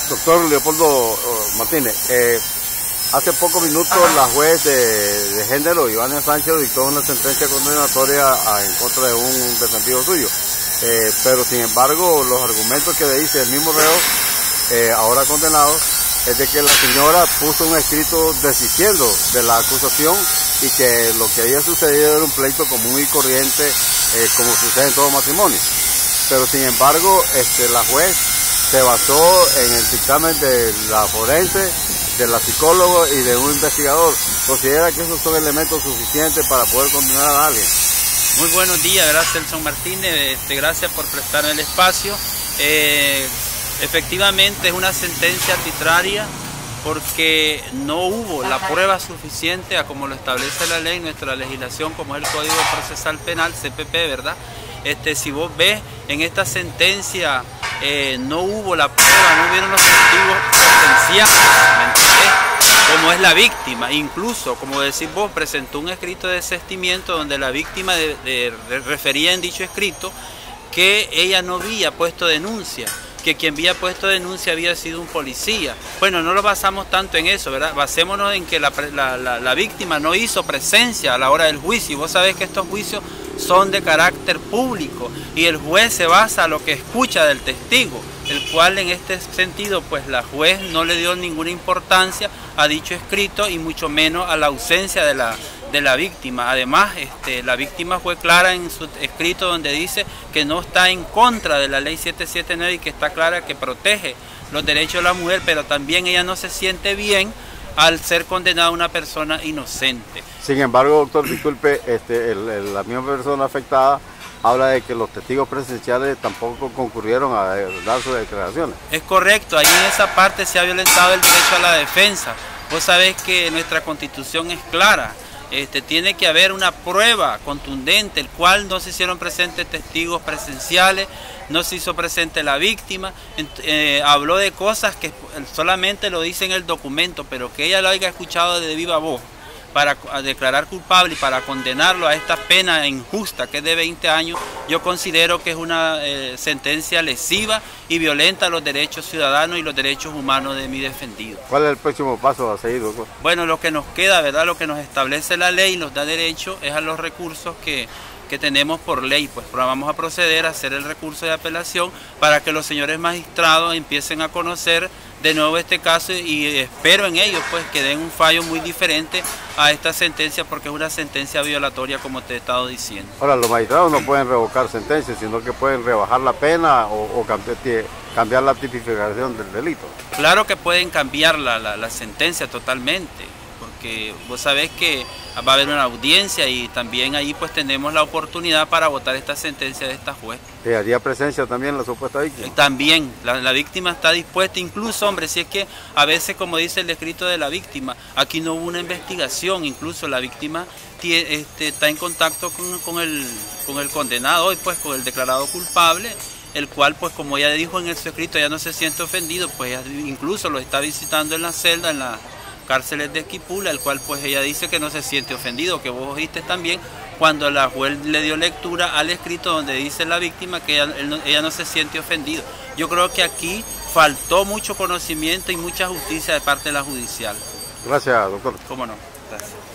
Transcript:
Doctor Leopoldo Martínez, hace pocos minutos la juez de género, Ivania Sánchez, dictó una sentencia condenatoria en contra de un defendido suyo. Pero sin embargo, los argumentos que le dice el mismo reo, ahora condenado, es de que la señora puso un escrito desistiendo de la acusación y que lo que había sucedido era un pleito común y corriente, como sucede en todo matrimonio. Pero sin embargo, la juez se basó en el dictamen de la forense, de la psicóloga y de un investigador. ¿Considera que esos son elementos suficientes para poder condenar a alguien? Muy buenos días, gracias Elson Martínez, gracias por prestarme el espacio. Efectivamente es una sentencia arbitraria porque no hubo la prueba suficiente a como lo establece la ley, nuestra legislación, como es el Código Procesal Penal, CPP, ¿verdad? Si vos ves, en esta sentencia no hubo la prueba, no hubieron los testigos potenciales, ¿me entendés? Como es la víctima, incluso, como decís vos, presentó un escrito de desistimiento donde la víctima refería en dicho escrito que ella no había puesto denuncia, que quien había puesto denuncia había sido un policía. Bueno, no lo basamos tanto en eso, ¿verdad? Basémonos en que la víctima no hizo presencia a la hora del juicio. Y vos sabés que estos juicios son de carácter público y el juez se basa en lo que escucha del testigo, el cual en este sentido pues la juez no le dio ninguna importancia a dicho escrito y mucho menos a la ausencia de la víctima. Además, la víctima fue clara en su escrito donde dice que no está en contra de la ley 779 y que está clara que protege los derechos de la mujer, pero también ella no se siente bien al ser condenada una persona inocente. Sin embargo, doctor, disculpe, la misma persona afectada habla de que los testigos presenciales tampoco concurrieron a dar sus declaraciones. Es correcto, ahí en esa parte se ha violentado el derecho a la defensa. Vos sabés que nuestra Constitución es clara. Tiene que haber una prueba contundente, el cual no se hicieron presentes testigos presenciales, no se hizo presente la víctima, habló de cosas que solamente lo dice en el documento, pero que ella lo haya escuchado de viva voz para declarar culpable y para condenarlo a esta pena injusta que es de 20 años, yo considero que es una sentencia lesiva y violenta los derechos ciudadanos y los derechos humanos de mi defendido. ¿Cuál es el próximo paso a seguir, doctor? Bueno, lo que nos queda, ¿verdad? Lo que nos establece la ley y nos da derecho es a los recursos que tenemos por ley, pues vamos a proceder a hacer el recurso de apelación para que los señores magistrados empiecen a conocer de nuevo este caso y espero en ellos pues que den un fallo muy diferente a esta sentencia porque es una sentencia violatoria como te he estado diciendo. Ahora, los magistrados no pueden revocar sentencias, sino que pueden rebajar la pena o cambiar la tipificación del delito. Claro que pueden cambiar la sentencia totalmente, porque vos sabés que va a haber una audiencia y también ahí pues tenemos la oportunidad para votar esta sentencia de esta juez. ¿Y haría presencia también la supuesta víctima? También, la víctima está dispuesta, incluso, hombre, si es que a veces, como dice el escrito de la víctima, aquí no hubo una investigación, incluso la víctima está en contacto con el condenado y pues con el declarado culpable, el cual pues como ella dijo en su escrito, ya no se siente ofendido, pues incluso lo está visitando en la celda, en la cárceles de Esquipula, el cual pues ella dice que no se siente ofendido, que vos oíste también cuando la juez le dio lectura al escrito donde dice la víctima que ella no se siente ofendido. Yo creo que aquí faltó mucho conocimiento y mucha justicia de parte de la judicial. Gracias, doctor. ¿Cómo no? Gracias.